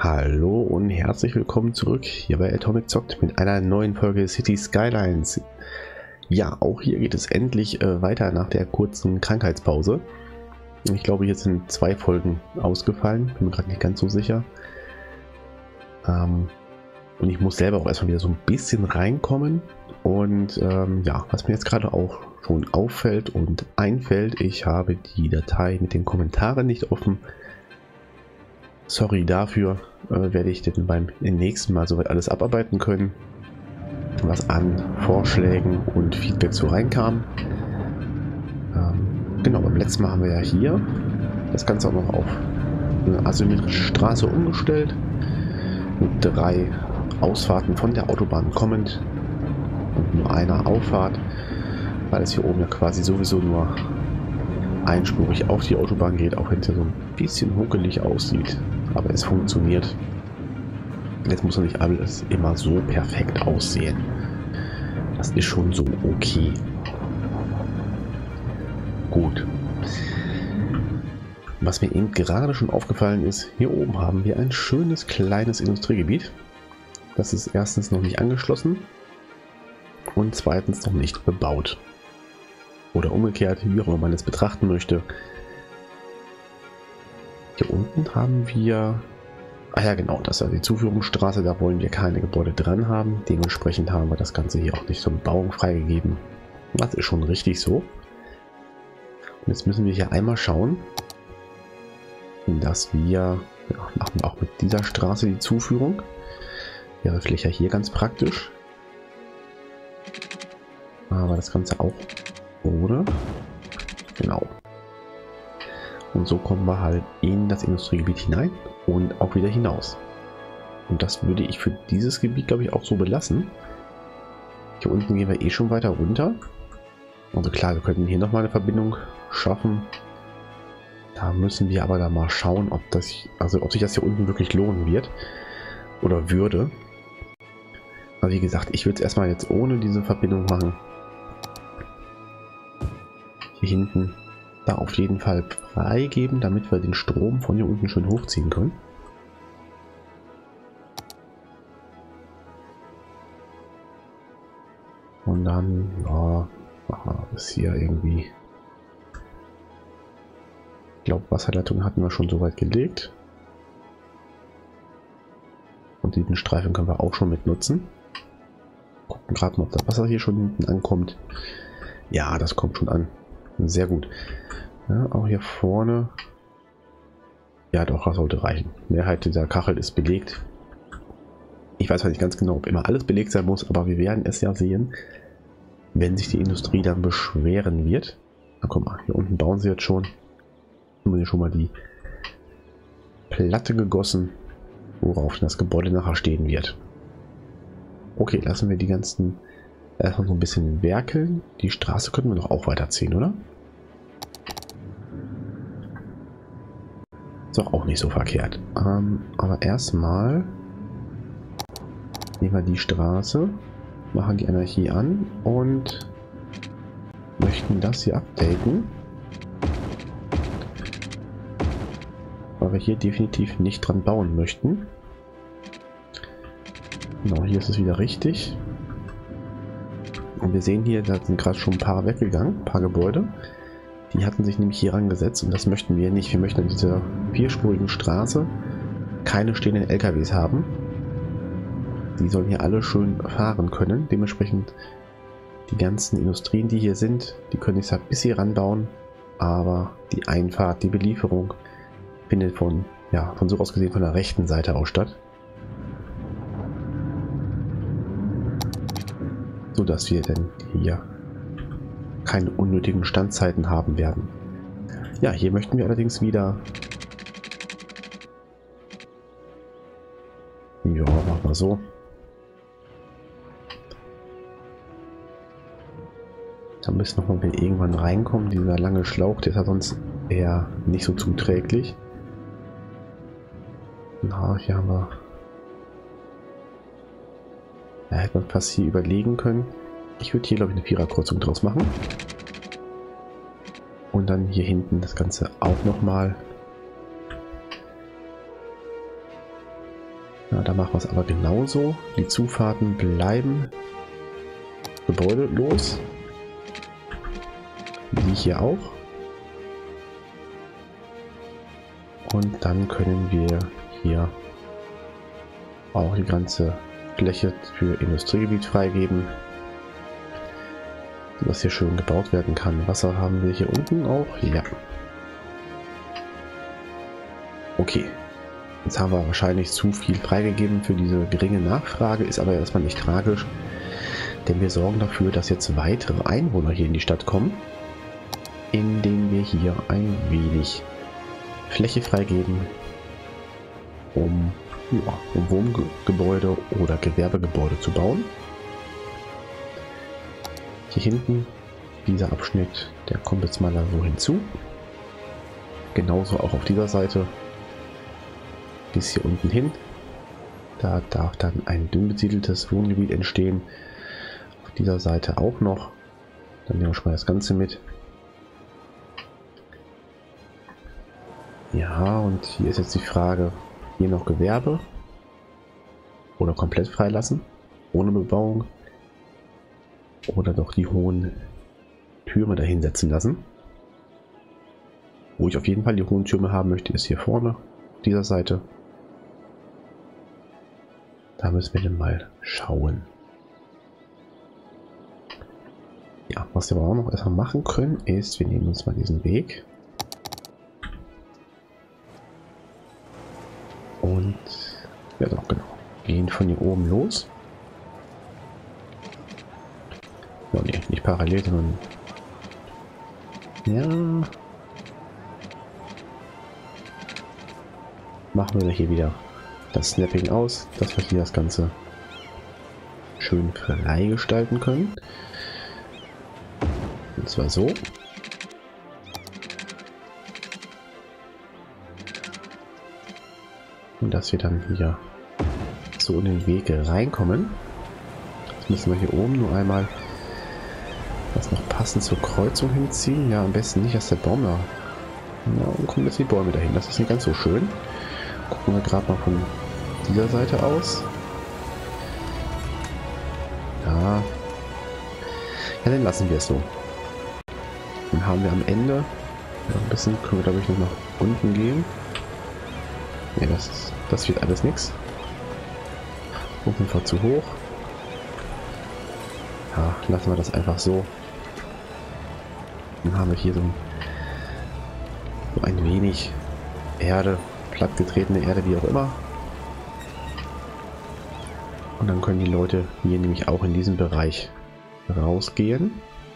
Hallo und herzlich willkommen zurück hier bei Atomic Zockt mit einer neuen Folge City Skylines. Ja, auch hier geht es endlich weiter nach der kurzen Krankheitspause. Ich glaube, hier sind 2 Folgen ausgefallen, bin mir gerade nicht ganz so sicher. Und ich muss selber auch erstmal wieder so ein bisschen reinkommen. Und ja, was mir jetzt gerade auch schon auffällt und einfällt, ich habe die Datei mit den Kommentaren nicht offen. Sorry dafür, werde ich dann beim nächsten Mal soweit alles abarbeiten können, was an Vorschlägen und Feedback so reinkam. Genau, beim letzten Mal haben wir ja hier das Ganze auch noch auf eine asymmetrische Straße umgestellt, mit 3 Ausfahrten von der Autobahn kommend und nur einer Auffahrt, weil es hier oben ja quasi sowieso nur einspurig auf die Autobahn geht, auch wenn es ja so ein bisschen huckelig aussieht. Aber es funktioniert. Jetzt muss ja nicht alles immer so perfekt aussehen. Das ist schon so okay. Gut. Was mir eben gerade schon aufgefallen ist, hier oben haben wir ein schönes kleines Industriegebiet. Das ist erstens noch nicht angeschlossen und zweitens noch nicht bebaut. Oder umgekehrt, wie auch immer man es betrachten möchte. Hier unten haben wir, ja genau, das ist ja die Zuführungsstraße, da wollen wir keine Gebäude dran haben. Dementsprechend haben wir das Ganze hier auch nicht zur Bebauung freigegeben. Das ist schon richtig so. Und jetzt müssen wir hier einmal schauen, dass wir, ja, machen wir auch mit dieser Straße die Zuführung. Wäre vielleicht ja hier ganz praktisch. Aber das Ganze auch ohne. Genau. Und so kommen wir halt in das Industriegebiet hinein und auch wieder hinaus. Und das würde ich für dieses Gebiet, glaube ich, auch so belassen. Hier unten gehen wir eh schon weiter runter. Also klar, wir könnten hier nochmal eine Verbindung schaffen. Da müssen wir aber da mal schauen, ob sich das hier unten wirklich lohnen wird oder würde. Aber wie gesagt, ich würde es erstmal jetzt ohne diese Verbindung machen. Hier hinten da auf jeden Fall freigeben, damit wir den Strom von hier unten schön hochziehen können. Und dann, ja, machen wir das hier irgendwie. Ich glaube, Wasserleitung hatten wir schon soweit gelegt. Und diesen Streifen können wir auch schon mit nutzen. Gucken gerade mal, ob das Wasser hier schon hinten ankommt. Ja, das kommt schon an. Sehr gut. Ja, auch hier vorne. Ja, doch, das sollte reichen. Mehrheit dieser Kachel ist belegt. Ich weiß nicht ganz genau, ob immer alles belegt sein muss, aber wir werden es ja sehen, wenn sich die Industrie dann beschweren wird. Na guck mal, hier unten bauen sie jetzt schon. Haben wir hier schon mal die Platte gegossen, worauf das Gebäude nachher stehen wird. Okay, lassen wir die ganzen erstmal so ein bisschen werkeln. Die Straße können wir doch auch weiterziehen, oder? Ist doch auch nicht so verkehrt. Aber erstmal nehmen wir die Straße, machen die Energie an und möchten das hier updaten. Weil wir hier definitiv nicht dran bauen möchten. Genau, hier ist es wieder richtig. Und wir sehen hier, da sind gerade schon ein paar weggegangen, ein paar Gebäude. Die hatten sich nämlich hier rangesetzt und das möchten wir nicht. Wir möchten an dieser 4-spurigen Straße keine stehenden LKWs haben. Die sollen hier alle schön fahren können. Dementsprechend die ganzen Industrien, die hier sind, die können sich halt bis hier ranbauen. Aber die Einfahrt, die Belieferung findet von so aus gesehen von der rechten Seite aus statt. So dass wir dann hier keine unnötigen Standzeiten haben werden. Ja, hier möchten wir allerdings wieder. Ja, machen wir so. Da müssen noch mal irgendwann reinkommen. Dieser lange Schlauch, der ist ja sonst eher nicht so zuträglich. Na, hier haben wir. Da hätte man fast hier überlegen können. Ich würde hier, glaube ich, eine Viererkreuzung draus machen. Und dann hier hinten das Ganze auch nochmal Ja, da machen wir es aber genauso. Die Zufahrten bleiben gebäudelos. Wie hier auch. Und dann können wir hier auch die ganze Fläche für Industriegebiet freigeben, dass hier schön gebaut werden kann. Wasser haben wir hier unten auch. Ja. Okay. Jetzt haben wir wahrscheinlich zu viel freigegeben für diese geringe Nachfrage, ist aber erstmal nicht tragisch, denn wir sorgen dafür, dass jetzt weitere Einwohner hier in die Stadt kommen, indem wir hier ein wenig Fläche freigeben, um Wohngebäude oder Gewerbegebäude zu bauen. Hier hinten, dieser Abschnitt, der kommt jetzt mal da so hinzu. Genauso auch auf dieser Seite bis hier unten hin. Da darf dann ein dünn besiedeltes Wohngebiet entstehen. Auf dieser Seite auch noch. Dann nehmen wir schon mal das Ganze mit. Ja, und hier ist jetzt die Frage, hier noch Gewerbe oder komplett freilassen, ohne Bebauung, oder doch die hohen Türme dahin setzen lassen. Wo ich auf jeden Fall die hohen Türme haben möchte, ist hier vorne, dieser Seite. Da müssen wir dann mal schauen. Ja, was wir aber auch noch erstmal machen können, ist, wir nehmen uns mal diesen Weg. Und ja doch, genau. Gehen von hier oben los. Oh ne, nicht parallel, sondern ja. Machen wir hier wieder das Snapping aus, dass wir hier das Ganze schön frei gestalten können. Und zwar so. Und dass wir dann hier so in den Weg reinkommen. Jetzt müssen wir hier oben nur einmal das noch passend zur Kreuzung hinziehen. Ja, am besten nicht, dass der Baum da... Ja, und kommen jetzt die Bäume dahin. Das ist nicht ganz so schön. Gucken wir gerade mal von dieser Seite aus. Ja. Ja, dann lassen wir es so. Dann haben wir am Ende ein bisschen, können wir glaube ich noch nach unten gehen. Ne, das wird alles nichts. Auf jeden Fall zu hoch. Ja, lassen wir das einfach so. Dann haben wir hier so ein wenig Erde, plattgetretene Erde, wie auch immer. Und dann können die Leute hier nämlich auch in diesem Bereich rausgehen.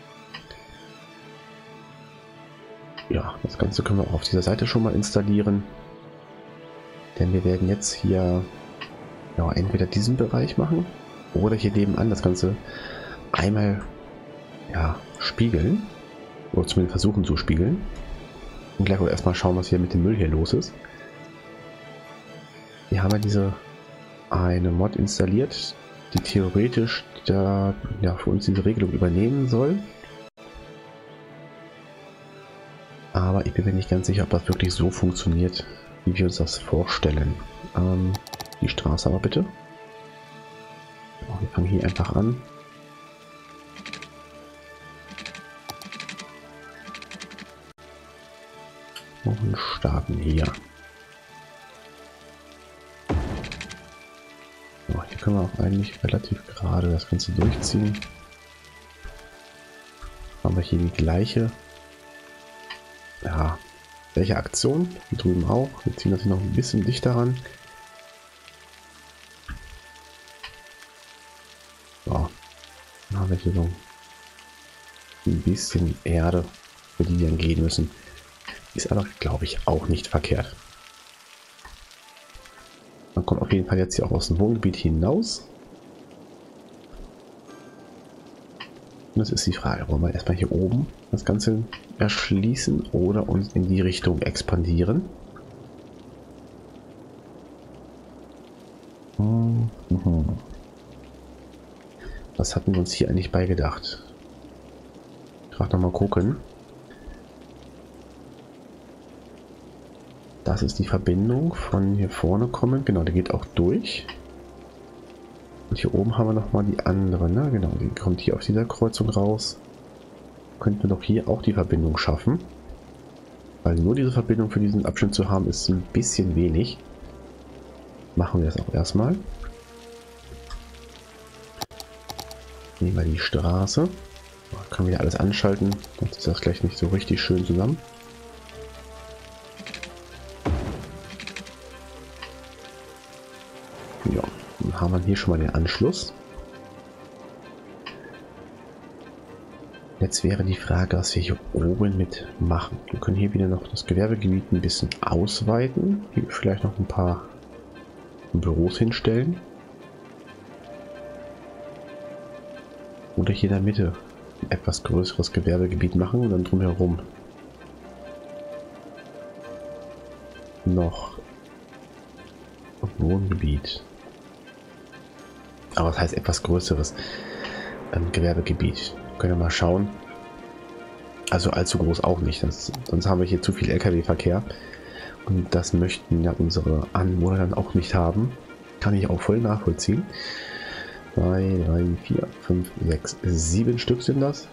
Ja, das Ganze können wir auch auf dieser Seite schon mal installieren. Denn wir werden jetzt hier ja, entweder diesen Bereich machen oder hier nebenan das Ganze einmal ja, spiegeln. Oder zumindest versuchen zu spiegeln. Und gleich auch erstmal schauen, was hier mit dem Müll hier los ist. Wir haben ja eine Mod installiert, die theoretisch da, ja, für uns diese Regelung übernehmen soll. Aber ich bin mir nicht ganz sicher, ob das wirklich so funktioniert, wie wir uns das vorstellen. Die Straße aber bitte. So, wir fangen hier einfach an. Und starten hier. So, hier können wir auch eigentlich relativ gerade das Ganze durchziehen. Haben wir hier die gleiche Aktion, hier drüben auch. Wir ziehen das hier noch ein bisschen dichter ran. So, dann haben wir hier so ein bisschen Erde, für die wir dann gehen müssen. Ist aber, glaube ich, auch nicht verkehrt. Man kommt auf jeden Fall jetzt hier auch aus dem Wohngebiet hinaus. Und das ist die Frage, wollen wir erstmal hier oben das Ganze erschließen oder uns in die Richtung expandieren? Was hatten wir uns hier eigentlich bei gedacht? Gerade noch mal gucken. Das ist die Verbindung von hier vorne kommen. Genau, der geht auch durch. Und hier oben haben wir nochmal die andere, ne? Genau, die kommt hier auf dieser Kreuzung raus. Könnten wir doch hier auch die Verbindung schaffen. Weil nur diese Verbindung für diesen Abschnitt zu haben, ist ein bisschen wenig. Machen wir das auch erstmal. Nehmen wir die Straße. Können wir alles anschalten, sonst ist das gleich nicht so richtig schön zusammen. Ja, dann haben wir hier schon mal den Anschluss. Jetzt wäre die Frage, was wir hier oben mit machen. Wir können hier wieder noch das Gewerbegebiet ein bisschen ausweiten. Hier vielleicht noch ein paar Büros hinstellen. Oder hier in der Mitte ein etwas größeres Gewerbegebiet machen und dann drumherum noch Wohngebiet. Aber das heißt etwas größeres Gewerbegebiet. Können wir mal schauen. Also allzu groß auch nicht. Sonst haben wir hier zu viel LKW-Verkehr. Und das möchten ja unsere Anwohner dann auch nicht haben. Kann ich auch voll nachvollziehen. 2, 3, 4, 5, 6, 7 Stück sind das.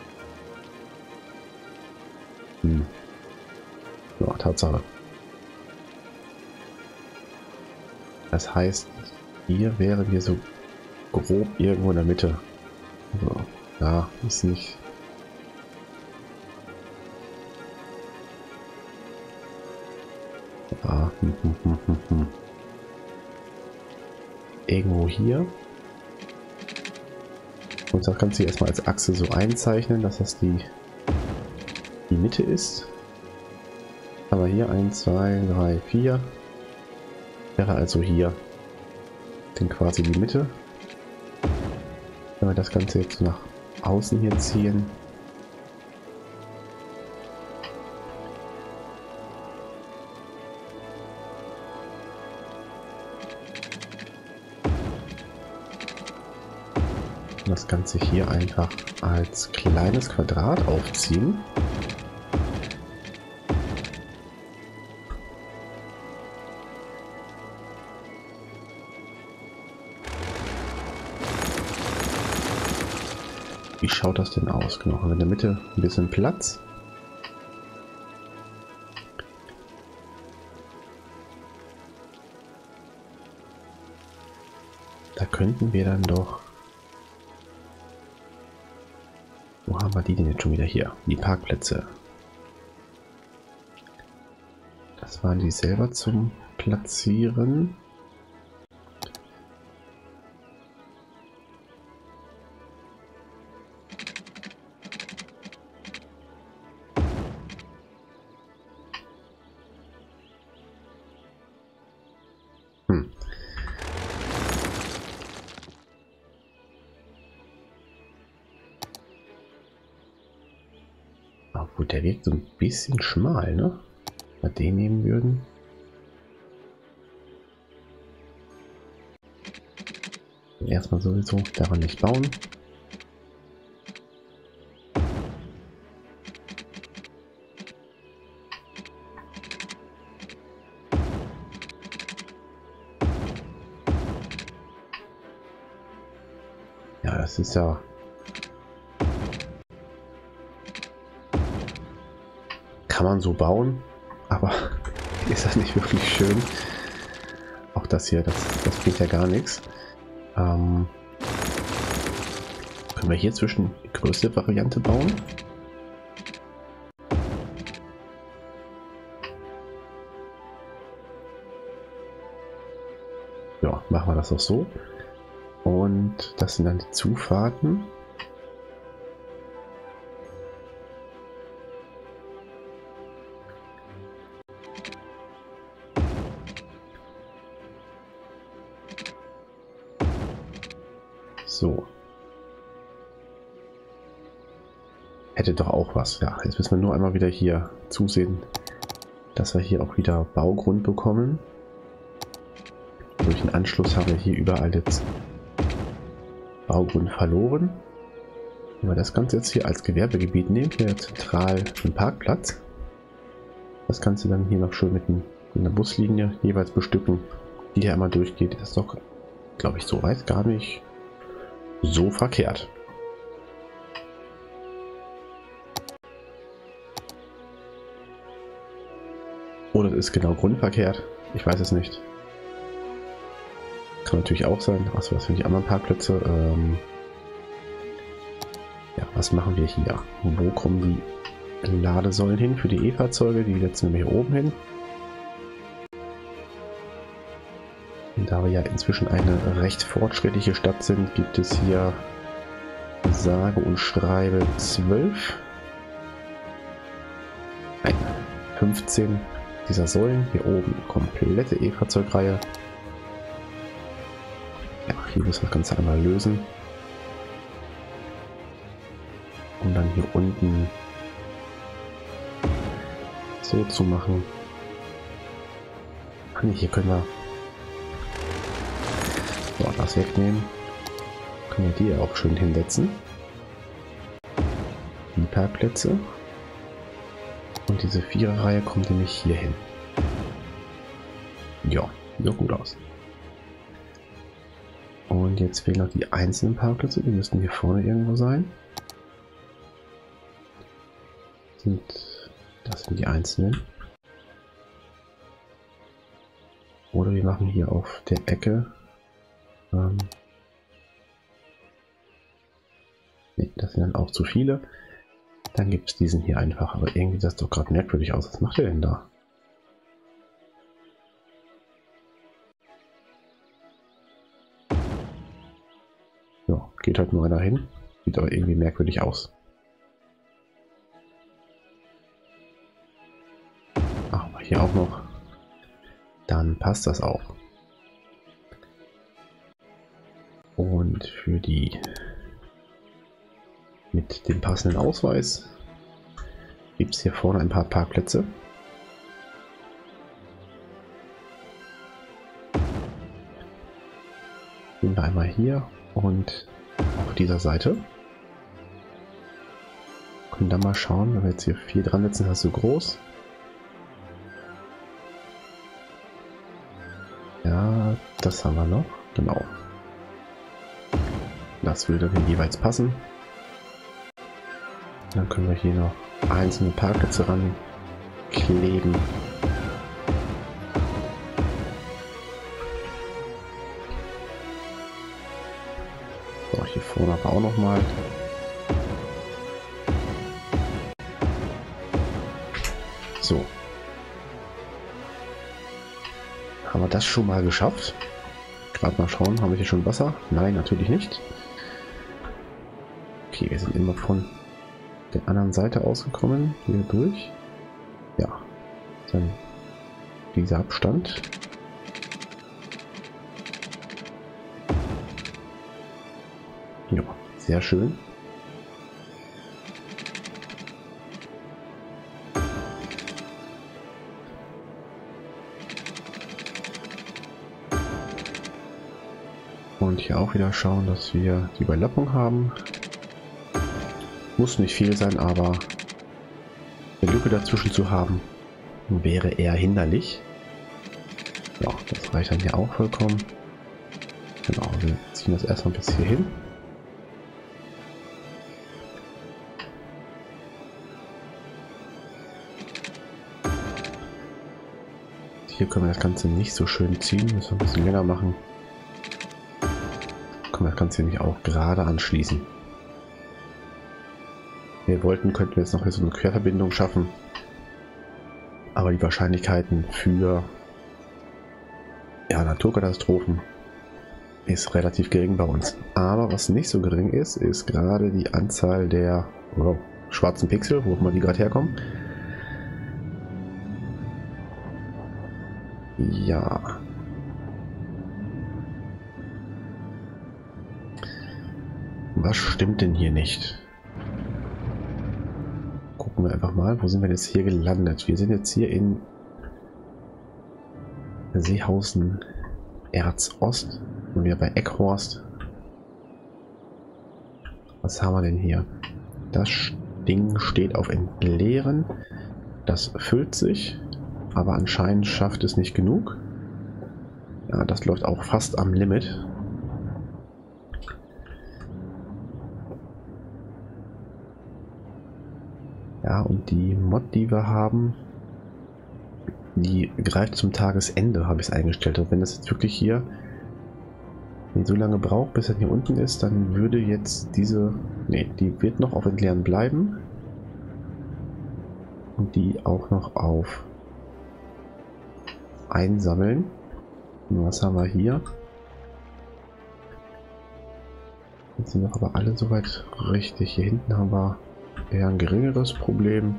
Ja, Tatsache. Das heißt, hier wären wir so grob irgendwo in der Mitte. Also, ja, ist nicht. Ja, irgendwo hier. Und das Ganze erstmal als Achse so einzeichnen, dass das die Mitte ist. Aber hier 1, 2, 3, 4. Wäre also hier denn quasi die Mitte. Wenn wir das Ganze jetzt nach außen hier ziehen. Das Ganze hier einfach als kleines Quadrat aufziehen. Wie schaut das denn aus? Genau, haben wir in der Mitte ein bisschen Platz. Da könnten wir dann doch... Wo haben wir die denn jetzt schon wieder hier? Die Parkplätze. Das waren die selber zum Platzieren. Obwohl, der wirkt so ein bisschen schmal, ne? Wenn wir den nehmen würden. Erstmal sowieso daran nicht bauen. Ja, das ist ja... Kann man so bauen, aber ist das nicht wirklich schön. Auch das hier, das bringt ja gar nichts. Können wir hier zwischen die größte Variante bauen? Ja, machen wir das auch so. Und das sind dann die Zufahrten. So. Hätte doch auch was. Ja, jetzt müssen wir nur einmal wieder hier zusehen, dass wir hier auch wieder Baugrund bekommen. Durch den Anschluss haben wir hier überall jetzt Baugrund verloren. Wenn wir das Ganze jetzt hier als Gewerbegebiet nehmen, hier zentral einen Parkplatz. Das Ganze dann hier noch schön mit einem eine Buslinie jeweils bestücken, die hier einmal durchgeht. Ist doch, glaube ich, so weit gar nicht so verkehrt. Oder es ist genau grundverkehrt. Ich weiß es nicht. Kann natürlich auch sein. Achso, was für die anderen Parkplätze? Ja, was machen wir hier? Wo kommen die Ladesäulen hin für die E-Fahrzeuge? Die setzen wir hier oben hin. Und da wir ja inzwischen eine recht fortschrittliche Stadt sind, gibt es hier sage und schreibe 12. Nein, 15 dieser Säulen. Hier oben komplette E-Fahrzeugreihe. Ja, hier müssen wir das Ganze einmal lösen. Um dann hier unten so zu machen. Ach nee, hier können wir so, das wegnehmen. Können wir die auch schön hinsetzen. Die Parkplätze. Und diese Viererreihe kommt nämlich hier hin. Ja, sieht gut aus. Und jetzt fehlen noch die einzelnen Parkplätze. Die müssten hier vorne irgendwo sein. Das sind die einzelnen. Oder wir machen hier auf der Ecke. Nee, das sind dann auch zu viele. Dann gibt es diesen hier einfach. Aber irgendwie sieht das doch gerade merkwürdig aus. Was macht der denn da? Ja, geht halt nur einer hin. Sieht aber irgendwie merkwürdig aus. Ach, hier auch noch. Dann passt das auch. Und für die mit dem passenden Ausweis gibt es hier vorne ein paar Parkplätze. Gehen wir einmal hier und auf dieser Seite. Können dann mal schauen, wenn wir jetzt hier 4 dran setzen, das ist so groß. Ja, das haben wir noch, genau. Das würde dann jeweils passen. Dann können wir hier noch einzelne Parkplätze ran kleben. So, hier vorne aber auch noch mal. So. Haben wir das schon mal geschafft? Gerade mal schauen, haben wir hier schon Wasser? Nein, natürlich nicht. Okay, wir sind immer von der anderen Seite ausgekommen, hier durch. Ja, dann dieser Abstand. Ja, sehr schön. Und hier auch wieder schauen, dass wir die Überlappung haben. Muss nicht viel sein, aber eine Lücke dazwischen zu haben, wäre eher hinderlich. Ja, das reicht dann hier auch vollkommen. Genau, wir ziehen das erstmal bis hier hin. Hier können wir das Ganze nicht so schön ziehen, müssen wir ein bisschen länger machen. Können wir das Ganze nämlich auch gerade anschließen. Wenn wir wollten, könnten wir jetzt noch so eine Querverbindung schaffen. Aber die Wahrscheinlichkeiten für Naturkatastrophen ist relativ gering bei uns. Aber was nicht so gering ist, ist gerade die Anzahl der schwarzen Pixel, wo immer die gerade herkommen. Ja. Was stimmt denn hier nicht? Gucken wir einfach mal, wo sind wir jetzt hier gelandet? Wir sind jetzt hier in Seehausen Erzost und wir bei Eckhorst. Was haben wir denn hier? Das Ding steht auf Entleeren. Das füllt sich aber anscheinend schafft es nicht genug. Ja, das läuft auch fast am Limit. Ja, und die Mod, die wir haben, die greift zum Tagesende, habe ich es eingestellt. Und wenn das jetzt wirklich hier so lange braucht, bis er hier unten ist, dann würde jetzt diese... Ne, die wird noch auf Entleeren bleiben. Und die auch noch auf Einsammeln. Und was haben wir hier? Jetzt sind wir aber alle soweit richtig. Hier hinten haben wir eher ein geringeres Problem.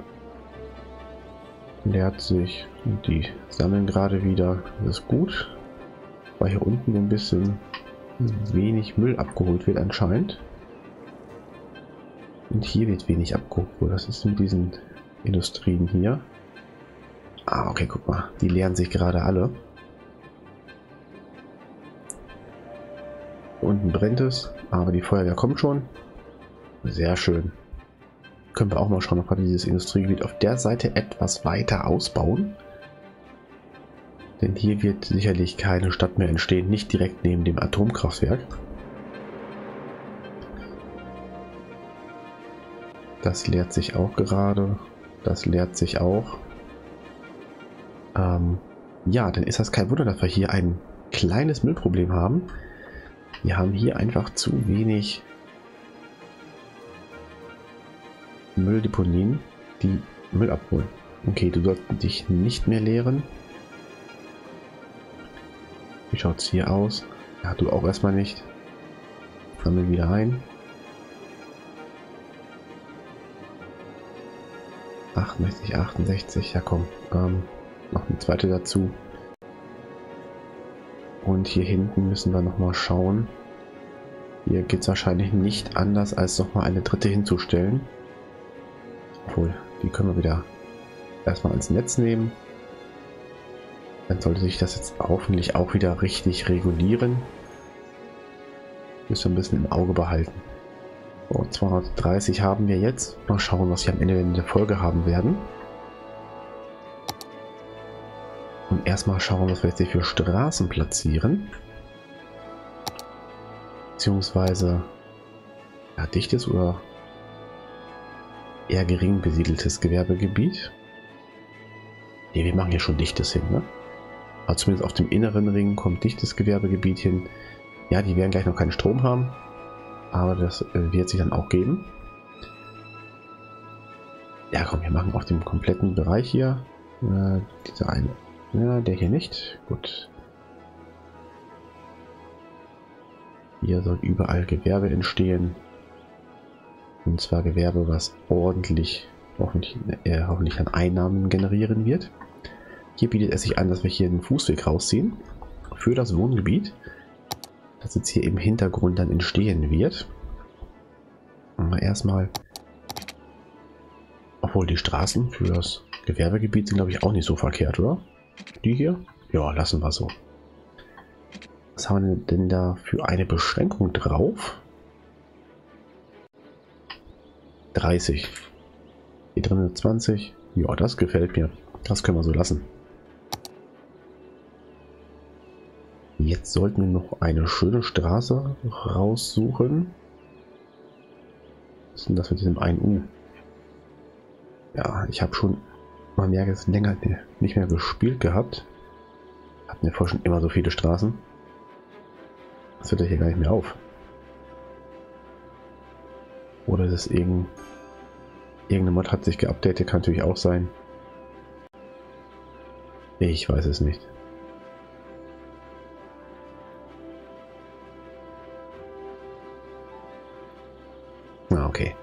Leert sich und die sammeln gerade wieder. Das ist gut, weil hier unten ein bisschen wenig Müll abgeholt wird anscheinend. Und hier wird wenig abgeholt. Das ist mit diesen Industrien hier. Ah, okay, guck mal. Die leeren sich gerade alle. Unten brennt es, aber die Feuerwehr kommt schon. Sehr schön. Können wir auch mal schauen, ob wir dieses Industriegebiet auf der Seite etwas weiter ausbauen. Denn hier wird sicherlich keine Stadt mehr entstehen, nicht direkt neben dem Atomkraftwerk. Das leert sich auch gerade. Das leert sich auch. Ja, dann ist das kein Wunder, dass wir hier ein kleines Müllproblem haben. Wir haben hier einfach zu wenig Mülldeponien, die Müll abholen. Okay, du sollst dich nicht mehr leeren. Wie schaut es hier aus? Ja, du auch erstmal nicht. Sammel wieder ein. 68, 68, ja komm. Noch eine zweite dazu. Und hier hinten müssen wir nochmal schauen. Hier geht es wahrscheinlich nicht anders, als nochmal eine dritte hinzustellen. Obwohl, die können wir wieder erstmal ans Netz nehmen. Dann sollte sich das jetzt hoffentlich auch wieder richtig regulieren. Müssen wir ein bisschen im Auge behalten. So, 230 haben wir jetzt. Mal schauen, was wir am Ende in der Folge haben werden. Und erstmal schauen, was wir jetzt hier für Straßen platzieren. Beziehungsweise ja, dichtes oder eher gering besiedeltes Gewerbegebiet. Ne, wir machen hier schon dichtes hin, ne? Aber zumindest auf dem inneren Ring kommt dichtes Gewerbegebiet hin. Ja, die werden gleich noch keinen Strom haben, aber das wird sich dann auch geben. Ja, komm, wir machen auf dem kompletten Bereich hier diese eine. Ja, der hier nicht. Gut. Hier soll überall Gewerbe entstehen. Und zwar Gewerbe, was ordentlich, hoffentlich an Einnahmen generieren wird. Hier bietet es sich an, dass wir hier einen Fußweg rausziehen für das Wohngebiet, das jetzt hier im Hintergrund dann entstehen wird. Aber erstmal, obwohl die Straßen für das Gewerbegebiet sind, glaube ich, auch nicht so verkehrt, oder? Die hier? Ja, lassen wir so. Was haben wir denn da für eine Beschränkung drauf? 30. Hier drin 20. Ja, das gefällt mir. Das können wir so lassen. Jetzt sollten wir noch eine schöne Straße raussuchen. Was ist denn das mit diesem 1U? Ja, ich habe schon, man merkt es, länger nicht mehr gespielt gehabt. Hatten wir vorher schon immer so viele Straßen. Das hört ja hier gar nicht mehr auf. Oder ist es irgendeine Mod hat sich geupdatet, kann natürlich auch sein. Ich weiß es nicht. Ah, okay.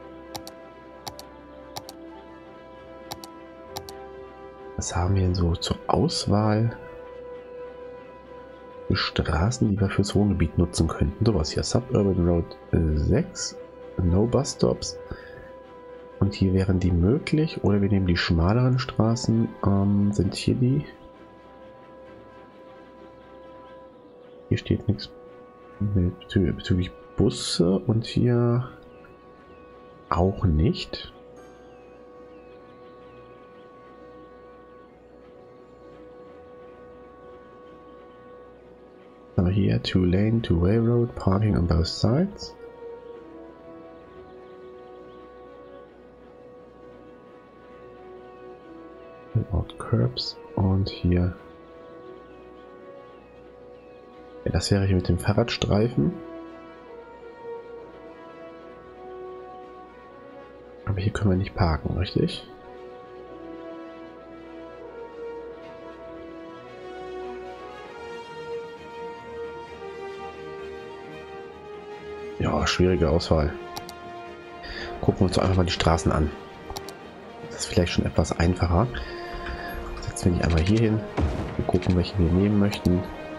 Was haben wir denn so zur Auswahl für Straßen, die wir fürs Wohngebiet nutzen könnten? Sowas hier, Suburban Road 6, No Bus Stops. Und hier wären die möglich, oder wir nehmen die schmaleren Straßen. Sind hier die? Hier steht nichts bezüglich Busse und hier auch nicht. Aber hier, 2-lane, 2-way road, parking on both sides. Without curbs. Und hier. Ja, das wäre hier mit dem Fahrradstreifen. Aber hier können wir nicht parken, richtig? Ja, schwierige Auswahl. Gucken wir uns doch einfach mal die Straßen an. Das ist vielleicht schon etwas einfacher. Setzen wir die einmal hier hin. Wir gucken, welche wir nehmen möchten.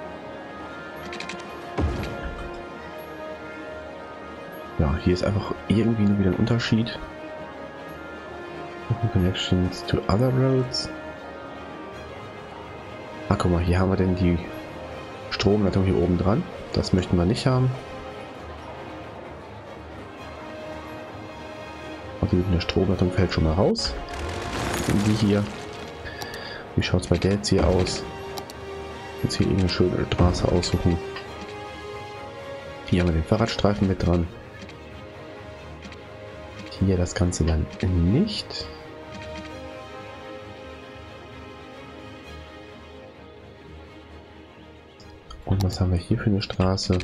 Ja, hier ist einfach irgendwie nur wieder ein Unterschied. Connections to other roads. Ah, guck mal, hier haben wir denn die Stromleitung hier oben dran. Das möchten wir nicht haben. Also eine Stromleitung fällt schon mal raus. Und die hier. Wie schaut es bei der jetzt hier aus? Jetzt hier irgendeine schöne Straße aussuchen. Hier haben wir den Fahrradstreifen mit dran. Hier das Ganze dann nicht. Und was haben wir hier für eine Straße?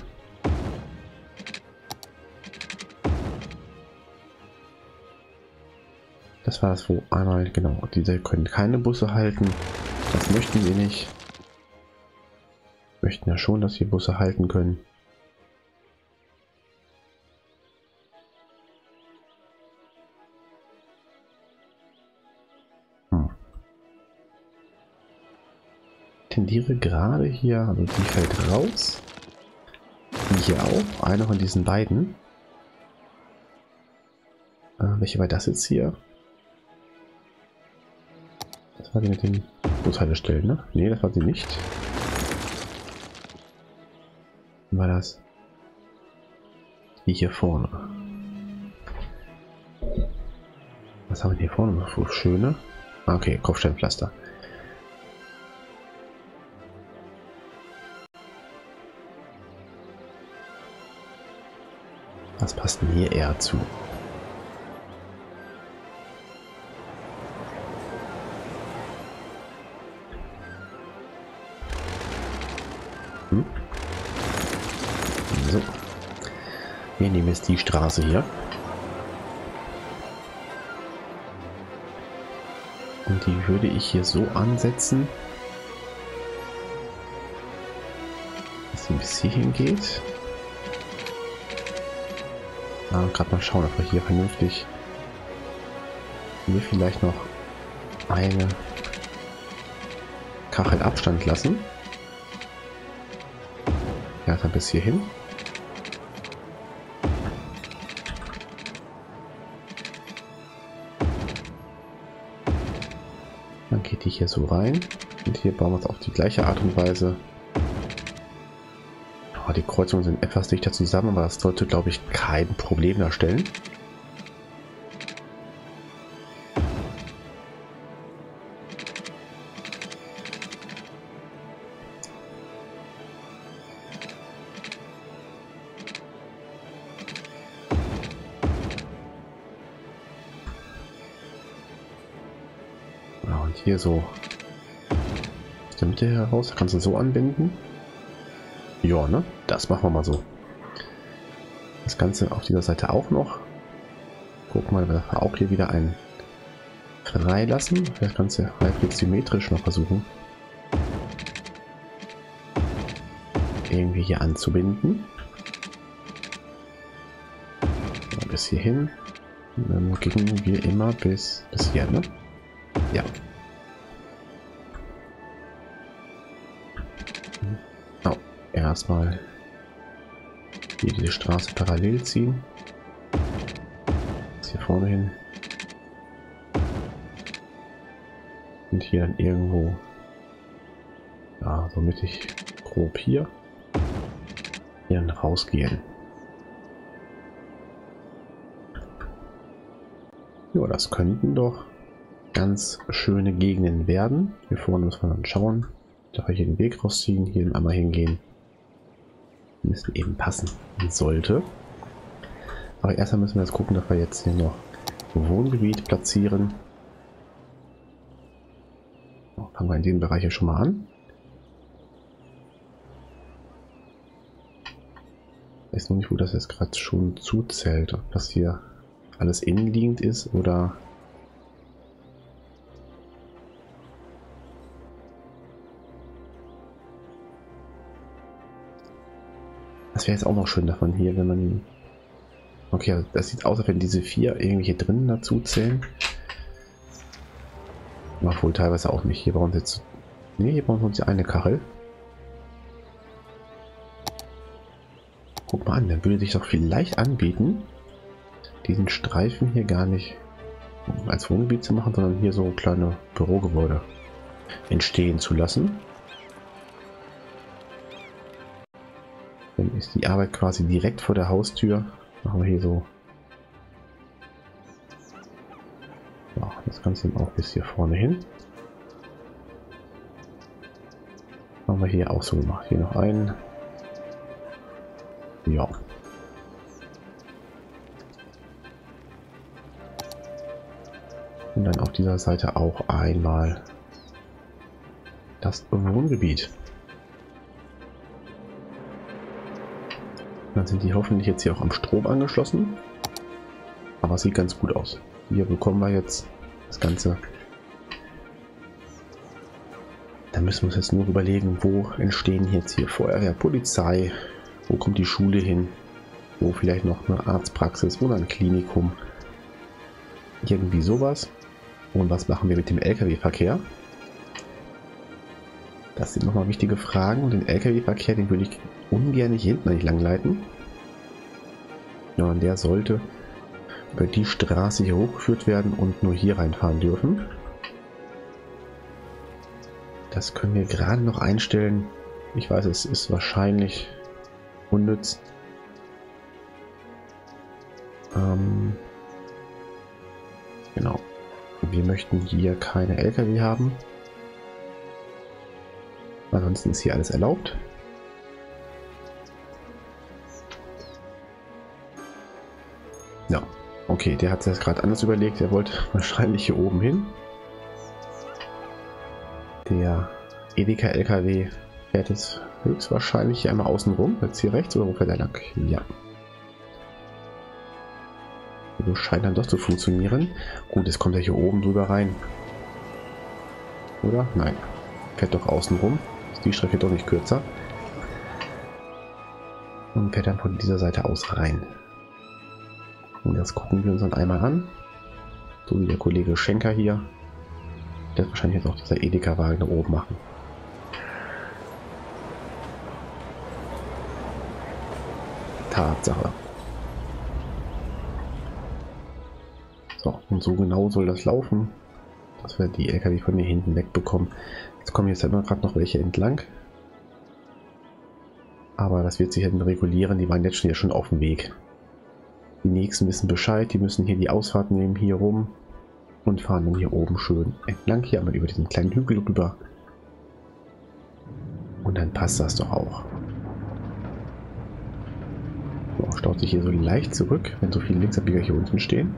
Das war das, wo einmal, genau, diese können keine Busse halten. Das möchten wir nicht. Wir möchten ja schon, dass hier Busse halten können. Tendiere gerade hier, also die fällt raus. Die hier auch, einer von diesen beiden. Welche war das jetzt hier? Das war die mit den Bushaltestellen, ne? Ne, das war sie nicht. War das? Die hier vorne. Was haben wir hier vorne noch für schöne? Okay, Kopfsteinpflaster. Was passt denn hier eher zu? So. Wir nehmen jetzt die Straße hier. Und die würde ich hier so ansetzen, dass sie bis hierhin geht. Gerade mal schauen, ob wir hier vernünftig hier vielleicht noch eine Kachel Abstand lassen. Ja, dann bis hierhin. Dann geht die hier so rein und hier bauen wir es auf die gleiche Art und Weise. Oh, die Kreuzungen sind etwas dichter zusammen, aber das sollte, glaube ich, kein Problem darstellen. Ja, und hier so aus der Mitte heraus kannst du so anbinden. Ja, ne? Das machen wir mal so. Das Ganze auf dieser Seite auch noch. Guck mal, wir auch hier wieder einen freilassen. Das Ganze halbwegs symmetrisch noch versuchen. Irgendwie hier anzubinden. Ja, bis hierhin. Und dann gingen wir immer bis hier, ne? Ja. Oh, erstmal hier diese Straße parallel ziehen. Jetzt hier vorne hin. Und hier dann irgendwo, ja, so mittig grob hier dann rausgehen. Ja, das könnten doch ganz schöne Gegenden werden. Hier vorne muss man dann schauen. Da hier den Weg rausziehen, hier einmal hingehen. Müsste eben passen. Sollte. Aber erstmal müssen wir jetzt gucken, dass wir jetzt hier noch Wohngebiet platzieren. Fangen wir in dem Bereich hier schon mal an. Ich weiß noch nicht, wo das jetzt gerade schon zuzählt. Ob das hier alles innenliegend ist oder... Das wäre jetzt auch noch schön davon hier, wenn man... Okay, also das sieht aus, als wenn diese 4 irgendwie hier drinnen dazu zählen. Aber wohl teilweise auch nicht. Hier brauchen wir jetzt... Ne, hier brauchen wir uns ja eine Kachel. Guck mal an, dann würde sich doch vielleicht anbieten, diesen Streifen hier gar nicht als Wohngebiet zu machen, sondern hier so kleine Bürogebäude entstehen zu lassen. Dann ist die Arbeit quasi direkt vor der Haustür. Machen wir hier so. Ja, das Ganze auch bis hier vorne hin. Haben wir hier auch so gemacht. Hier noch einen. Ja. Und dann auf dieser Seite auch einmal das Wohngebiet. Dann sind die hoffentlich jetzt hier auch am Strom angeschlossen. Aber es sieht ganz gut aus. Hier bekommen wir jetzt das Ganze. Da müssen wir uns jetzt nur überlegen, wo entstehen jetzt hier Feuerwehr, Polizei, wo kommt die Schule hin, wo vielleicht noch eine Arztpraxis oder ein Klinikum. Irgendwie sowas. Und was machen wir mit dem LKW-Verkehr? Das sind nochmal wichtige Fragen. Und den LKW-Verkehr, den würde ich ungern hier hinten nicht langleiten. Ja, und der sollte über die Straße hier hochgeführt werden und nur hier reinfahren dürfen. Das können wir gerade noch einstellen. Ich weiß, es ist wahrscheinlich unnütz. Genau. Wir möchten hier keine LKW haben. Ansonsten ist hier alles erlaubt. Ja, okay, der hat sich das gerade anders überlegt. Er wollte wahrscheinlich hier oben hin. Der Edeka LKW fährt jetzt höchstwahrscheinlich hier einmal außen rum. Jetzt hier rechts oder wo fährt er lang? Ja. So scheint dann doch zu funktionieren. Gut, jetzt kommt er hier oben drüber rein. Oder? Nein. Fährt doch außen rum. Ist die Strecke doch nicht kürzer. Und fährt dann von dieser Seite aus rein. Und das gucken wir uns dann einmal an. So wie der Kollege Schenker hier. Der wird wahrscheinlich jetzt auch dieser Edeka-Wagen da oben machen. Tatsache. So, und so genau soll das laufen, dass wir die LKW von hier hinten wegbekommen. Jetzt kommen jetzt immer gerade noch welche entlang. Aber das wird sich dann regulieren, die waren jetzt schon auf dem Weg. Die nächsten wissen Bescheid, die müssen hier die Ausfahrt nehmen, hier rum. Und fahren dann hier oben schön entlang, hier einmal über diesen kleinen Hügel rüber. Und dann passt das doch auch. So, staut sich hier so leicht zurück, wenn so viele Linksabbieger hier unten stehen.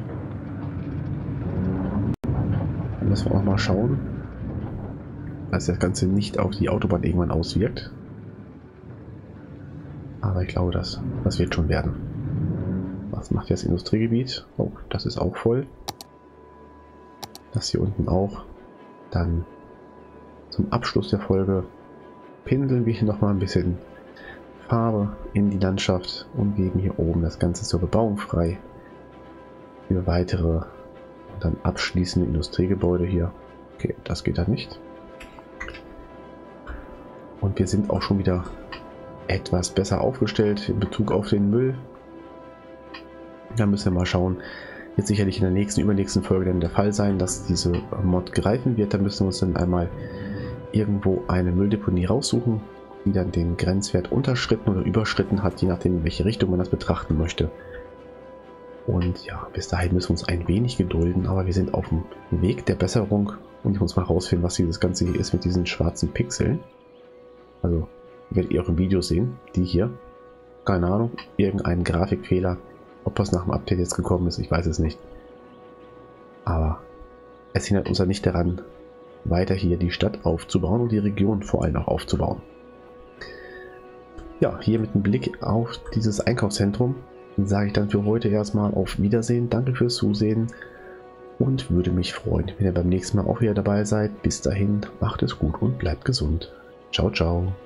Dann müssen wir auch mal schauen, dass das Ganze nicht auf die Autobahn irgendwann auswirkt. Aber ich glaube, das wird schon werden. Was macht das Industriegebiet? Oh, das ist auch voll. Das hier unten auch. Dann zum Abschluss der Folge pinseln wir hier nochmal ein bisschen Farbe in die Landschaft und geben hier oben das Ganze zur Bebauung frei. Für weitere und dann abschließende Industriegebäude hier. Okay, das geht da nicht. Und wir sind auch schon wieder etwas besser aufgestellt in Bezug auf den Müll. Da müssen wir mal schauen. Wird sicherlich in der nächsten, übernächsten Folge dann der Fall sein, dass diese Mod greifen wird. Da müssen wir uns dann einmal irgendwo eine Mülldeponie raussuchen, die dann den Grenzwert unterschritten oder überschritten hat, je nachdem, in welche Richtung man das betrachten möchte. Und ja, bis dahin müssen wir uns ein wenig gedulden, aber wir sind auf dem Weg der Besserung und ich muss mal rausfinden, was dieses Ganze hier ist mit diesen schwarzen Pixeln. Also werdet ihr auch im Video sehen, die hier. keine Ahnung, irgendeinen Grafikfehler. Ob das nach dem Update jetzt gekommen ist, ich weiß es nicht. Aber es hindert uns ja nicht daran, weiter hier die Stadt aufzubauen und die Region vor allem auch aufzubauen. Ja, hier mit einem Blick auf dieses Einkaufszentrum sage ich dann für heute erstmal auf Wiedersehen. Danke fürs Zusehen und würde mich freuen, wenn ihr beim nächsten Mal auch wieder dabei seid. Bis dahin, macht es gut und bleibt gesund. Ciao, ciao.